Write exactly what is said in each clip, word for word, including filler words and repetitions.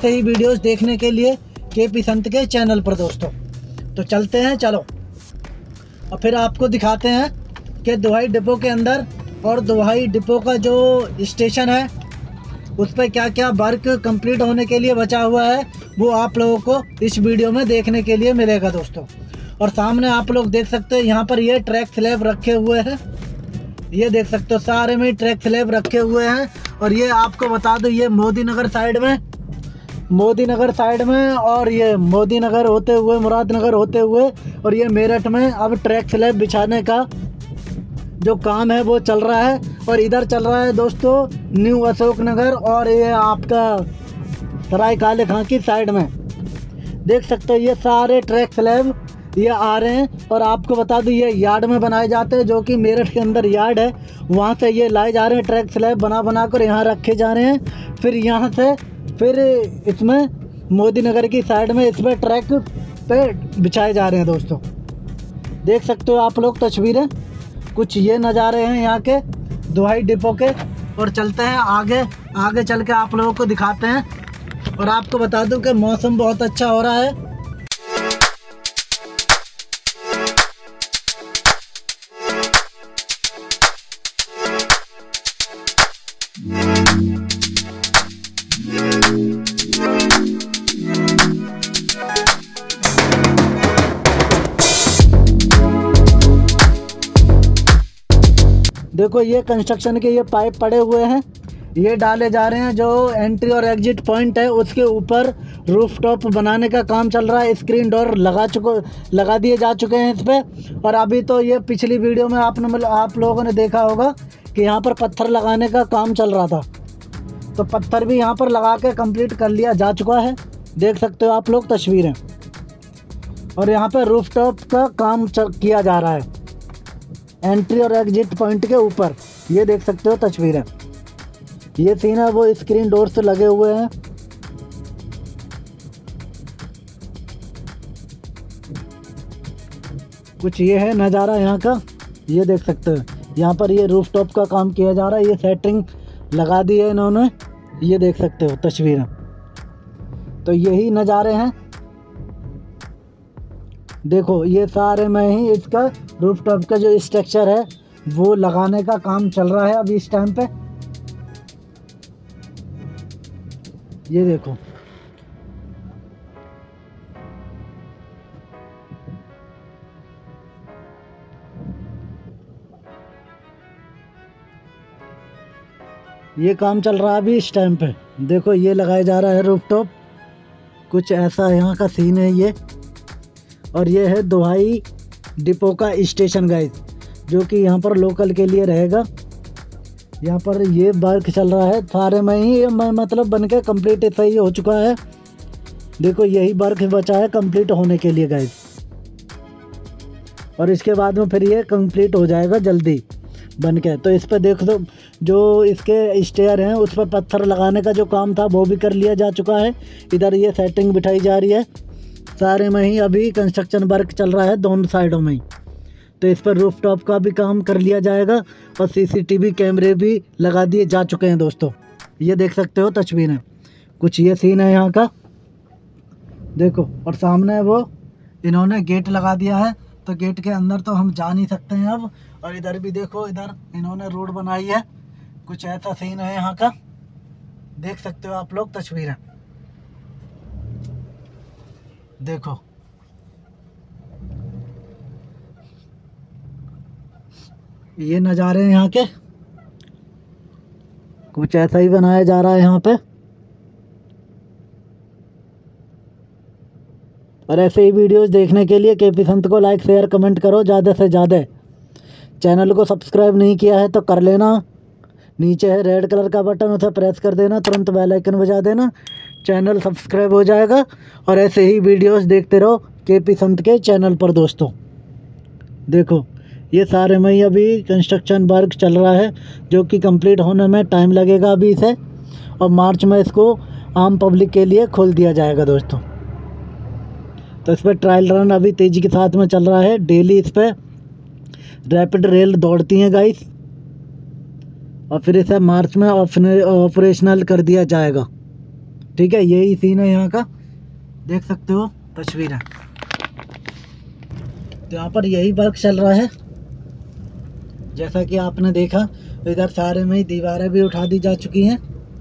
ऐसे ही वीडियोस देखने के लिए के पी संत के चैनल पर दोस्तों। तो चलते हैं, चलो और फिर आपको दिखाते हैं कि दोहाई डिपो के अंदर और दोहाई डिपो का जो स्टेशन है उस पर क्या क्या वर्क कंप्लीट होने के लिए बचा हुआ है वो आप लोगों को इस वीडियो में देखने के लिए मिलेगा दोस्तों। और सामने आप लोग देख सकते हैं यहाँ पर ये ट्रैक स्लैब रखे हुए हैं, ये देख सकते हो सारे में ट्रैक स्लैब रखे हुए हैं। और ये आपको बता दो ये मोदी नगर साइड में मोदी नगर साइड में और ये मोदी नगर होते हुए मुरादनगर होते हुए और ये मेरठ में अब ट्रैक स्लैब बिछाने का जो काम है वो चल रहा है। और इधर चल रहा है दोस्तों न्यू अशोक नगर और ये आपका सराय काले खां की साइड में देख सकते हो ये सारे ट्रैक स्लैब ये आ रहे हैं। और आपको बता दूं ये यार्ड में बनाए जाते हैं, जो कि मेरठ के अंदर यार्ड है, वहाँ से ये लाए जा रहे हैं ट्रैक स्लैब बना बना कर यहाँ रखे जा रहे हैं। फिर यहाँ से फिर इसमें मोदी नगर की साइड में इसमें ट्रैक पे बिछाए जा रहे हैं दोस्तों। देख सकते हो आप लोग तस्वीरें, कुछ ये नज़ारे हैं यहाँ के दोहाई डिपो के। और चलते हैं आगे, आगे चल के आप लोगों को दिखाते हैं। और आपको बता दूं कि मौसम बहुत अच्छा हो रहा है। देखो ये कंस्ट्रक्शन के ये पाइप पड़े हुए हैं, ये डाले जा रहे हैं। जो एंट्री और एग्जिट पॉइंट है उसके ऊपर रूफ टॉप बनाने का काम चल रहा है। स्क्रीन डोर लगा चुको लगा दिए जा चुके हैं इस पर। और अभी तो ये पिछली वीडियो में आपने मतलब आप लोगों ने देखा होगा कि यहाँ पर पत्थर लगाने का काम चल रहा था, तो पत्थर भी यहाँ पर लगा के कंप्लीट कर लिया जा चुका है। देख सकते हो आप लोग तस्वीरें। और यहाँ पर रूफ टॉप का काम किया जा रहा है एंट्री और एग्जिट पॉइंट के ऊपर, ये देख सकते हो तस्वीरें। ये सीन है वो स्क्रीन डोर से लगे हुए हैं। कुछ ये है नज़ारा यहाँ का, ये देख सकते हो। यहाँ पर ये रूफ टॉप का काम किया जा रहा है, ये सेटिंग लगा दी है इन्होंने, ये देख सकते हो तस्वीरें। तो यही नज़ारे हैं, देखो ये सारे में ही इसका रूफ टॉप का जो स्ट्रक्चर है वो लगाने का काम चल रहा है अभी इस टाइम पे। ये देखो ये काम चल रहा है अभी इस टाइम पे। देखो ये लगाया जा रहा है रूफ टॉप, कुछ ऐसा यहाँ का सीन है ये। और ये है दोहाई डिपो का स्टेशन गाइस, जो कि यहाँ पर लोकल के लिए रहेगा। यहाँ पर ये वर्क चल रहा है सारे में ही, ये मतलब बन के कम्प्लीट सही हो चुका है। देखो यही वर्क बचा है कंप्लीट होने के लिए गाइस। और इसके बाद में फिर ये कंप्लीट हो जाएगा जल्दी बन के। तो इस पर देख दो जो इसके स्टेयर हैं उस पर पत्थर लगाने का जो काम था वो भी कर लिया जा चुका है। इधर ये सेटिंग बिठाई जा रही है, सारे में ही अभी कंस्ट्रक्शन वर्क चल रहा है दोनों साइडों में ही। तो इस पर रूफ टॉप का भी काम कर लिया जाएगा और सीसीटीवी कैमरे भी लगा दिए जा चुके हैं दोस्तों। ये देख सकते हो तस्वीरें, कुछ ये सीन है यहाँ का देखो। और सामने वो इन्होंने गेट लगा दिया है, तो गेट के अंदर तो हम जा नहीं सकते हैं अब। और इधर भी देखो, इधर इन्होंने रोड बनाई है, कुछ ऐसा सीन है यहाँ का, देख सकते हो आप लोग तस्वीरें। देखो ये नज़ारे हैं यहाँ के, कुछ ऐसा ही बनाया जा रहा है यहाँ पे। और ऐसे ही वीडियोस देखने के लिए के पी संत को लाइक शेयर कमेंट करो ज़्यादा से ज़्यादा। चैनल को सब्सक्राइब नहीं किया है तो कर लेना, नीचे है रेड कलर का बटन, उसे प्रेस कर देना, तुरंत बेल आइकन बजा देना, चैनल सब्सक्राइब हो जाएगा। और ऐसे ही वीडियोस देखते रहो के पी संत के चैनल पर दोस्तों। देखो ये सारे में अभी कंस्ट्रक्शन वर्क चल रहा है, जो कि कंप्लीट होने में टाइम लगेगा अभी इसे, और मार्च में इसको आम पब्लिक के लिए खोल दिया जाएगा दोस्तों। तो इस पर ट्रायल रन अभी तेज़ी के साथ में चल रहा है, डेली इस पर रैपिड रेल दौड़ती हैं गाइस, और फिर इसे मार्च में ऑपरेशनल कर दिया जाएगा। ठीक है, यही सीन है यहाँ का, देख सकते हो तस्वीर है। तो यहाँ पर यही वर्क चल रहा है। जैसा कि आपने देखा इधर सारे में ही दीवारें भी उठा दी जा चुकी हैं,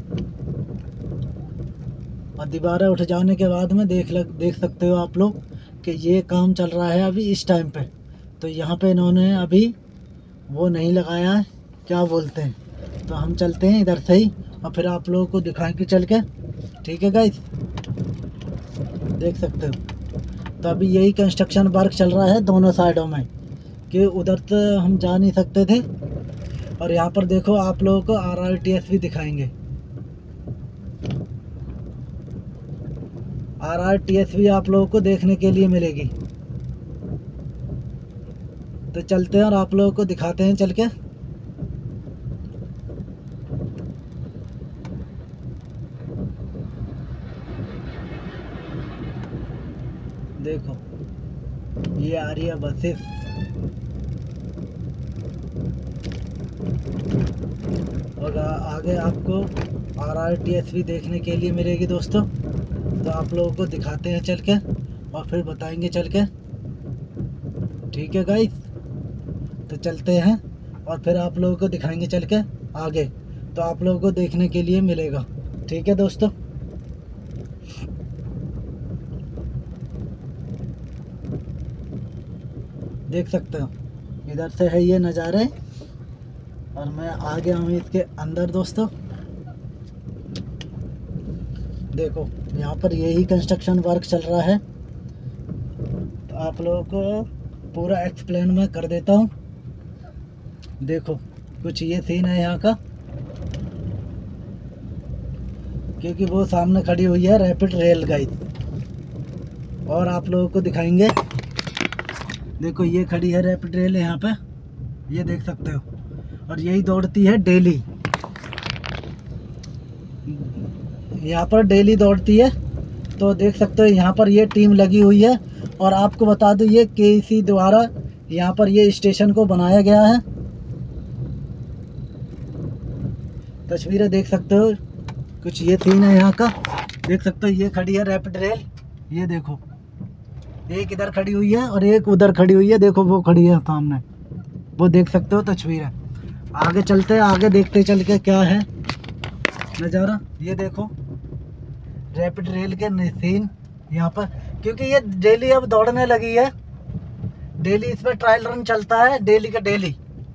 और दीवारें उठ जाने के बाद में देख लग देख सकते हो आप लोग कि ये काम चल रहा है अभी इस टाइम पे। तो यहाँ पे इन्होंने अभी वो नहीं लगाया है, क्या बोलते हैं। तो हम चलते हैं इधर से ही और फिर आप लोगों को दिखाएंगे चल के, ठीक है गाइस, देख सकते हो। तो अभी यही कंस्ट्रक्शन वर्क चल रहा है दोनों साइडों में, कि उधर तो हम जा नहीं सकते थे। और यहाँ पर देखो आप लोगों को आर आर टी एस भी दिखाएंगे, आर आर टी एस भी आप लोगों को देखने के लिए मिलेगी। तो चलते हैं और आप लोगों को दिखाते हैं चल के। देखो ये आ रही है बसेस, और आगे आपको आर आर टी एस भी देखने के लिए मिलेगी दोस्तों। तो आप लोगों को दिखाते हैं चल के और फिर बताएंगे चल के, ठीक है गाइस। तो चलते हैं और फिर आप लोगों को दिखाएंगे चल के आगे, तो आप लोगों को देखने के लिए मिलेगा, ठीक है दोस्तों। देख सकते हो इधर से है ये नज़ारे, और मैं आ गया हूँ इसके अंदर दोस्तों। देखो यहाँ पर यही कंस्ट्रक्शन वर्क चल रहा है। तो आप लोगों को पूरा एक्सप्लेन मैं कर देता हूँ। देखो कुछ ये सीन है यहाँ का, क्योंकि वो सामने खड़ी हुई है रैपिड रेल गाइड, और आप लोगों को दिखाएंगे। देखो ये खड़ी है रैपिड रेल यहाँ पे, ये देख सकते हो, और यही दौड़ती है डेली, यहाँ पर डेली दौड़ती है। तो देख सकते हो यहाँ पर ये टीम लगी हुई है। और आपको बता दूँ ये के ई सी द्वारा यहाँ पर ये स्टेशन को बनाया गया है। तस्वीरें देख सकते हो, कुछ ये सीन है यहाँ का, देख सकते हो। ये खड़ी है रैपिड रेल, ये देखो एक इधर खड़ी हुई है और एक उधर खड़ी हुई है। देखो वो खड़ी है सामने, वो देख सकते हो तस्वीर है। आगे चलते हैं, आगे देखते चल के क्या है नज़ारा। ये देखो रैपिड रेल के सीन यहाँ पर, क्योंकि ये डेली अब दौड़ने लगी है, डेली इस पर ट्रायल रन चलता है, डेली का डेली।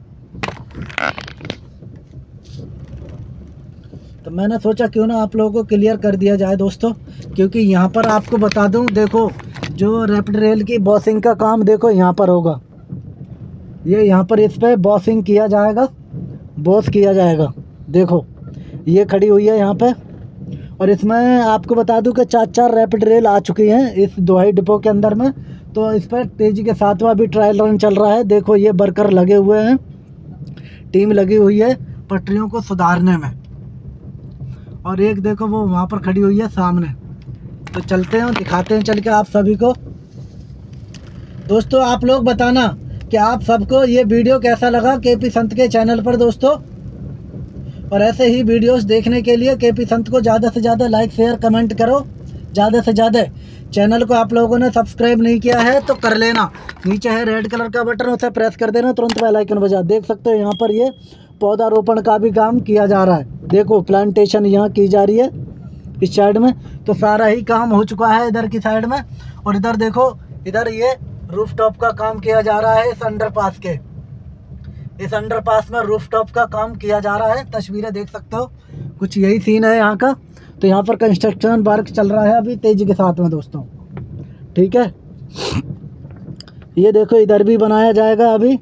तो मैंने सोचा क्यों ना आप लोगों को क्लियर कर दिया जाए दोस्तों, क्योंकि यहाँ पर आपको बता दूँ, देखो जो रैपिड रेल की बॉसिंग का काम देखो यहाँ पर होगा। ये यहाँ पर इस पर बॉसिंग किया जाएगा, बॉस किया जाएगा। देखो ये खड़ी हुई है यहाँ पे, और इसमें आपको बता दूं कि चार चार रैपिड रेल आ चुकी हैं इस दोहाई डिपो के अंदर में। तो इस पर तेज़ी के साथ भी ट्रायल रन चल रहा है। देखो ये वर्कर लगे हुए हैं, टीम लगी हुई है पटरियों को सुधारने में, और एक देखो वो वहाँ पर खड़ी हुई है सामने। तो चलते हैं और दिखाते हैं चल के आप सभी को। दोस्तों आप लोग बताना कि आप सबको ये वीडियो कैसा लगा के पी संत के चैनल पर दोस्तों। और ऐसे ही वीडियोस देखने के लिए के पी संत को ज़्यादा से ज़्यादा लाइक शेयर कमेंट करो, ज़्यादा से ज़्यादा। चैनल को आप लोगों ने सब्सक्राइब नहीं किया है तो कर लेना, नीचे है रेड कलर का बटन, उसे प्रेस कर देना, तुरंत बेल आइकन बजा। देख सकते हो यहाँ पर ये पौधारोपण का भी काम किया जा रहा है। देखो प्लांटेशन यहाँ की जा रही है इस साइड में, तो सारा ही काम हो चुका है इधर की साइड में। और इधर देखो, इधर ये रूफटॉप का काम किया जा रहा है इस अंडरपास के, इस अंडरपास में रूफटॉप का काम किया जा रहा है। तस्वीरें देख सकते हो, कुछ यही सीन है यहाँ का। तो यहाँ पर कंस्ट्रक्शन वर्क चल रहा है अभी तेजी के साथ में दोस्तों, ठीक है। ये देखो इधर भी बनाया जाएगा अभी।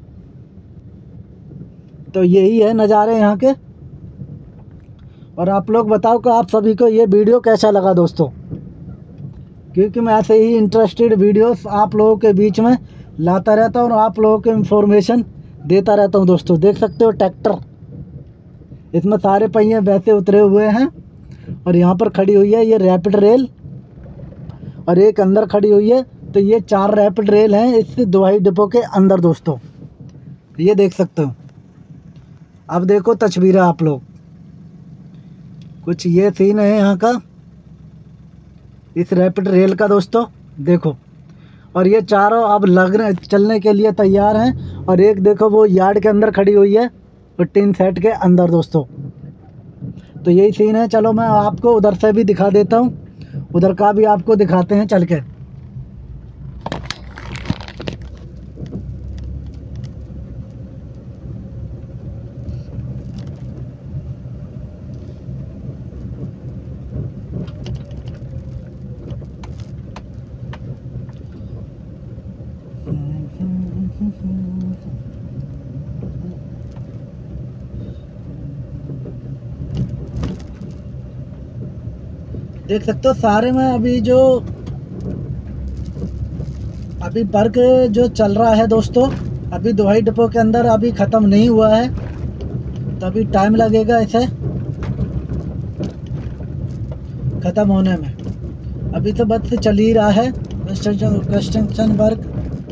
तो यही है नज़ारे यहाँ के। और आप लोग बताओ कि आप सभी को ये वीडियो कैसा लगा दोस्तों, क्योंकि मैं ऐसे ही इंटरेस्टेड वीडियोस आप लोगों के बीच में लाता रहता हूँ और आप लोगों को इन्फॉर्मेशन देता रहता हूँ दोस्तों। देख सकते हो ट्रैक्टर, इसमें सारे पहिए वैसे उतरे हुए हैं, और यहाँ पर खड़ी हुई है ये रैपिड रेल, और एक अंदर खड़ी हुई है। तो ये चार रैपिड रेल हैं इस दोहाई डिपो के अंदर दोस्तों, ये देख सकते हो। अब देखो तस्वीरें आप लोग, कुछ ये सीन है यहाँ का। इस रैपिड रेल का दोस्तों, देखो। और ये चारों अब लगने चलने के लिए तैयार हैं। और एक देखो वो यार्ड के अंदर खड़ी हुई है, और टीन सेट के अंदर दोस्तों। तो यही सीन है। चलो मैं आपको उधर से भी दिखा देता हूँ, उधर का भी आपको दिखाते हैं चल के। देख सकते हो सारे में अभी जो अभी वर्क जो चल रहा है दोस्तों, अभी दुहाई डिपो के अंदर अभी ख़त्म नहीं हुआ है, तो अभी टाइम लगेगा इसे ख़त्म होने में। अभी तो बस चल ही रहा है कंस्ट्रक्शन वर्क।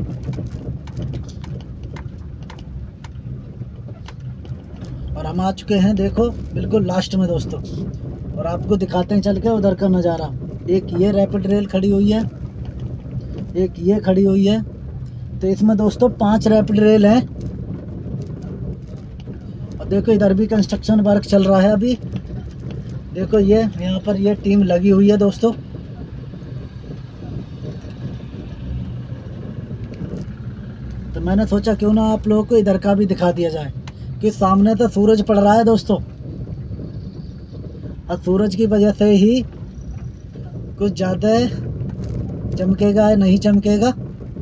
और हम आ चुके हैं देखो बिल्कुल लास्ट में दोस्तों। और आपको दिखाते हैं चल के उधर का नज़ारा। एक ये रैपिड रेल खड़ी हुई है, एक ये खड़ी हुई है। तो इसमें दोस्तों पांच रैपिड रेल हैं। और देखो इधर भी कंस्ट्रक्शन वर्क चल रहा है अभी। देखो ये यहाँ पर ये टीम लगी हुई है दोस्तों। तो मैंने सोचा क्यों ना आप लोगों को इधर का भी दिखा दिया जाए, कि सामने तो सूरज पड़ रहा है दोस्तों, और सूरज की वजह से ही कुछ ज़्यादा चमकेगा या नहीं चमकेगा।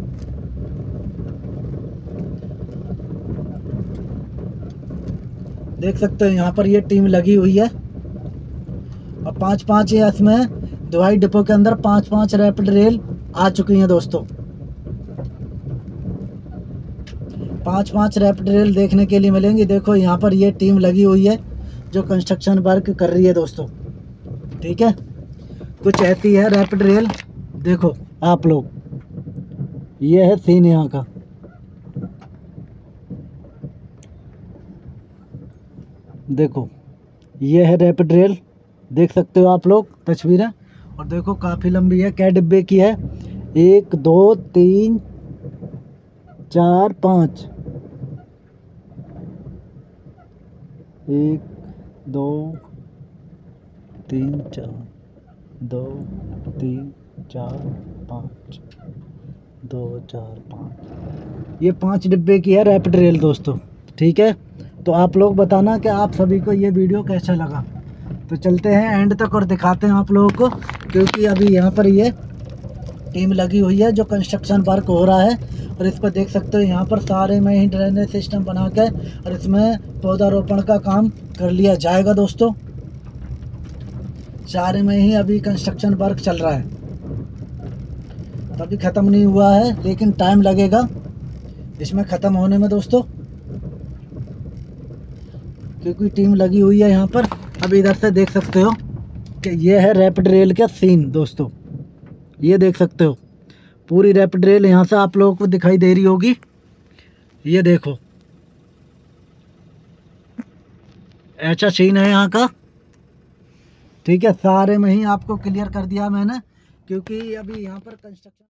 देख सकते हो यहाँ पर ये टीम लगी हुई है। और पांच पांच है इसमें दुहाई डिपो के अंदर पांच पांच रैपिड रेल आ चुकी हैं दोस्तों। पांच पांच रैपिड रेल देखने के लिए मिलेंगी। देखो यहाँ पर ये टीम लगी हुई है जो कंस्ट्रक्शन वर्क कर रही है दोस्तों। ठीक है, कुछ ऐसी है रैपिड रेल। देखो आप लोग, ये है सीन यहाँ का। देखो ये है रैपिड रेल, देख सकते हो आप लोग तस्वीरें। और देखो काफ़ी लंबी है, कै डिब्बे की है? एक दो तीन चार पाँच, एक दो तीन चार, दो तीन चार पाँच, दो चार पाँच, ये पांच डिब्बे की है रैपिड रेल दोस्तों। ठीक है, तो आप लोग बताना कि आप सभी को ये वीडियो कैसा लगा। तो चलते हैं एंड तक और दिखाते हैं आप लोगों को, क्योंकि अभी यहाँ पर ये टीम लगी हुई है जो कंस्ट्रक्शन वर्क हो रहा है। और इस पर देख सकते हो यहाँ पर सारे में ही ड्रेनेज सिस्टम बना के और इसमें पौधारोपण का काम कर लिया जाएगा दोस्तों। सारे में ही अभी कंस्ट्रक्शन वर्क चल रहा है, तो अभी ख़त्म नहीं हुआ है, लेकिन टाइम लगेगा इसमें ख़त्म होने में दोस्तों, क्योंकि टीम लगी हुई है यहाँ पर। अब इधर से देख सकते हो कि ये है रैपिड रेल का सीन दोस्तों। ये देख सकते हो पूरी रैपिड रेल यहाँ से आप लोगों को दिखाई दे रही होगी। ये देखो ऐसा सीन है यहाँ का। ठीक है, सारे में ही आपको क्लियर कर दिया मैंने, क्योंकि अभी यहाँ पर कंस्ट्रक्शन